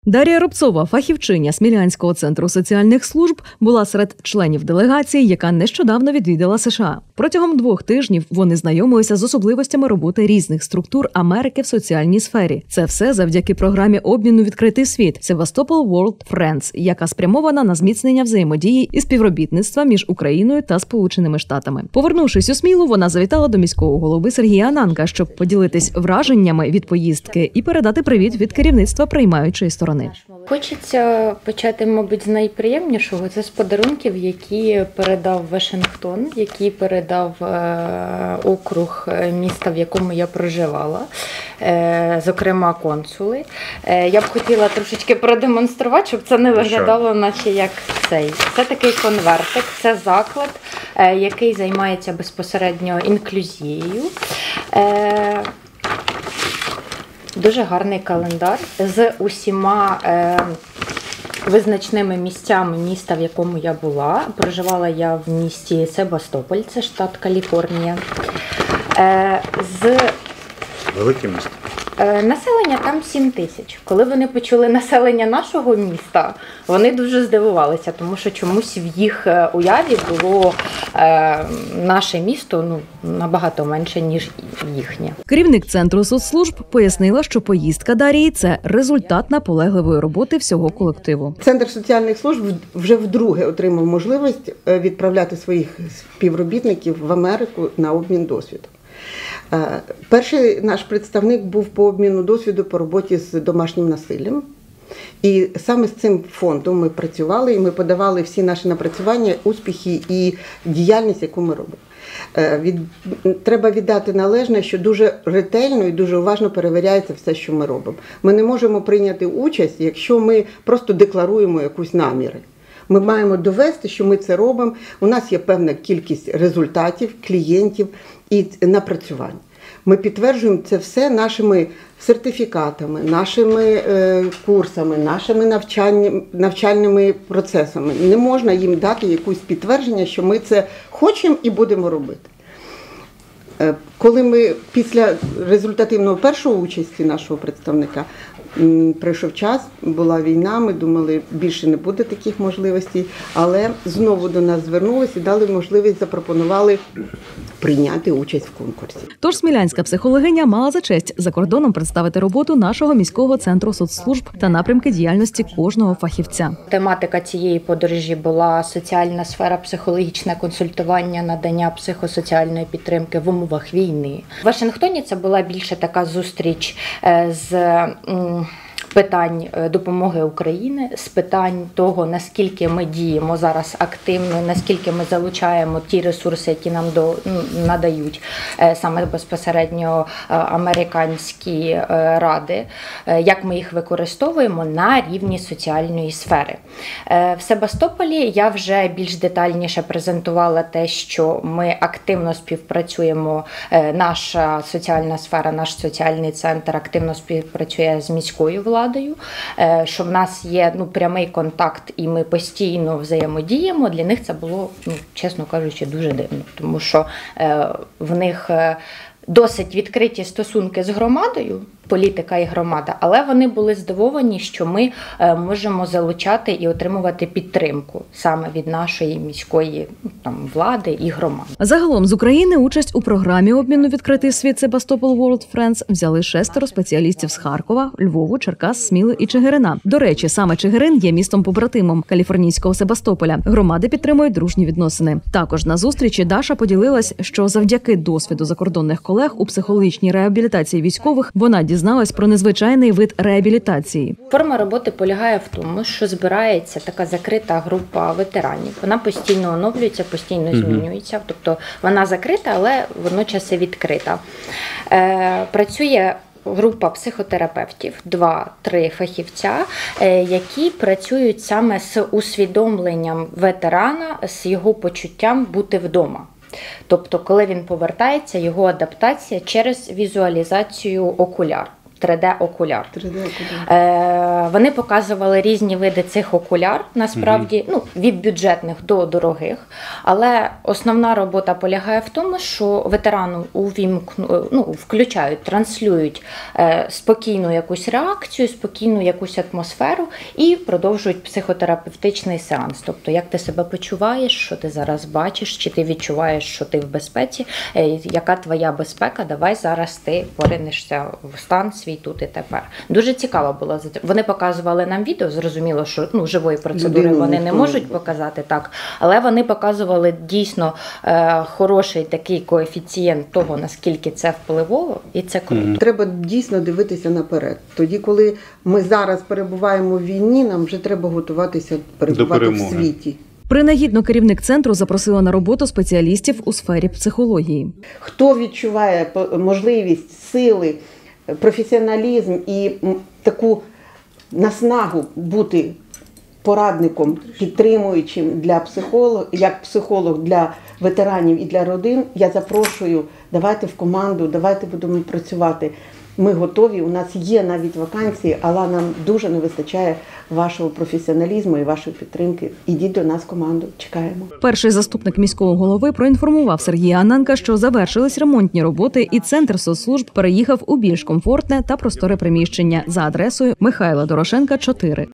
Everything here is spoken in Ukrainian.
Дар'я Рубцова, фахівчиня Смілянського центру соціальних служб, була серед членів делегації, яка нещодавно відвідала США. Протягом 2 тижнів вони знайомилися з особливостями роботи різних структур Америки в соціальній сфері. Це все завдяки програмі обміну «Відкритий світ» Sevastopol World Friends, яка спрямована на зміцнення взаємодії і співробітництва між Україною та Сполученими Штатами. Повернувшись у Смілу, вона завітала до міського голови Сергія Ананка, щоб поділитись враженнями від поїздки і передати привіт від керівництва приймаючої сторони. Хочеться почати, мабуть, з найприємнішого. Це з подарунків, які передав Вашингтон, які передав округ міста, в якому я проживала, зокрема консули. Я б хотіла трошечки продемонструвати, щоб це не виглядало наче як цей. Це такий конвертик, це заклад, який займається безпосередньо інклюзією. Дуже гарний календар з усіма визначними місцями міста, в якому я була. Проживала я в місті Себастополь, це штат Каліфорнія. Велике місто? Населення там 7 тисяч. Коли вони почули населення нашого міста, вони дуже здивувалися, тому що чомусь в їх уяві було наше місто набагато менше, ніж їхнє. Керівник Центру соцслужб пояснила, що поїздка Дар'ї – це результат наполегливої роботи всього колективу. Центр соціальних служб вже вдруге отримав можливість відправляти своїх співробітників в Америку на обмін досвідом. Перший наш представник був по обміну досвіду по роботі з домашнім насиллям. І саме з цим фондом ми працювали, і ми подавали всі наші напрацювання, успіхи і діяльність, яку ми робимо. Треба віддати належне, що дуже ретельно і дуже уважно перевіряється все, що ми робимо. Ми не можемо прийняти участь, якщо ми просто декларуємо якусь наміри. Ми маємо довести, що ми це робимо. У нас є певна кількість результатів, клієнтів і напрацювань. Ми підтверджуємо це все нашими сертифікатами, нашими курсами, нашими навчальними процесами. Не можна їм дати якусь підтвердження, що ми це хочемо і будемо робити. Коли ми після результативного першого участі нашого представника прийшов час, була війна, ми думали, більше не буде таких можливостей, але знову до нас звернулися і дали можливість, запропонували прийняти участь в конкурсі. Тож смілянська психологиня мала за честь за кордоном представити роботу нашого міського центру соцслужб та напрямки діяльності кожного фахівця. Тематика цієї подорожі була соціальна сфера, психологічне консультування, надання психосоціальної підтримки в умовах війни. В Вашингтоні це була більше така зустріч з питань допомоги Україні, з питань того, наскільки ми діємо зараз активно, наскільки ми залучаємо ті ресурси, які нам надають саме безпосередньо американські ради, як ми їх використовуємо на рівні соціальної сфери. В Себастополі я вже більш детальніше презентувала те, що ми активно співпрацюємо, наша соціальна сфера, наш соціальний центр активно співпрацює з міською владою, що в нас є прямий контакт і ми постійно взаємодіємо. Для них це було, чесно кажучи, дуже дивно, тому що в них досить відкриті стосунки з громадою, політика і громада, але вони були здивовані, що ми можемо залучати і отримувати підтримку саме від нашої міської влади і громади. Загалом з України участь у програмі обміну «Відкритий світ» Sevastopol World Friends взяли 6 спеціалістів з Харкова, Львову, Черкас, Сміли і Чигирина. До речі, саме Чигирин є містом-побратимом каліфорнійського Себастополя. Громади підтримують дружні відносини. Також на зустрічі Даша поділилась, що завдяки досвіду закордонних колег у психологічній реабілітації військових вона дізналась про незвичайний вид реабілітації. Форма роботи полягає в тому, що збирається така закрита група ветеранів. Вона постійно оновлюється, постійно змінюється. Тобто вона закрита, але водночас і відкрита. Працює група психотерапевтів, 2-3 фахівця, які працюють саме з усвідомленням ветерана, з його почуттям бути вдома. Тобто, коли він повертається, його адаптація через візуалізацію окуляр. 3D-окуляр. 3D-окуляр. Вони показували різні види цих окуляр, насправді, від бюджетних до дорогих. Але основна робота полягає в тому, що ветерану включають, транслюють спокійну якусь реакцію, спокійну якусь атмосферу і продовжують психотерапевтичний сеанс. Тобто, як ти себе почуваєш, що ти зараз бачиш, чи ти відчуваєш, що ти в безпеці, яка твоя безпека, давай зараз ти поринешся в стан свій тут і тепер. Дуже цікаво було. Вони показували нам відео, зрозуміло, що живої процедури вони не можуть показати, так, але вони показували дійсно хороший такий коефіцієнт того, наскільки це впливово, і це круто. Треба дійсно дивитися наперед. Тоді, коли ми зараз перебуваємо в війні, нам вже треба готуватися перебувати в світі. Принагідно керівник центру запросила на роботу спеціалістів у сфері психології. Хто відчуває можливість, сили, професіоналізм і таку наснагу бути порадником, підтримуючим для як психолог для ветеранів і для родин, я запрошую, давайте в команду, давайте будемо працювати. Ми готові, у нас є навіть вакансії, але нам дуже не вистачає вашого професіоналізму і вашої підтримки. Ідіть до нас в команду, чекаємо. Перший заступник міського голови проінформував Сергія Ананка, що завершились ремонтні роботи і Центр соцслужб переїхав у більш комфортне та просторе приміщення за адресою Михайла Дорошенка, 4.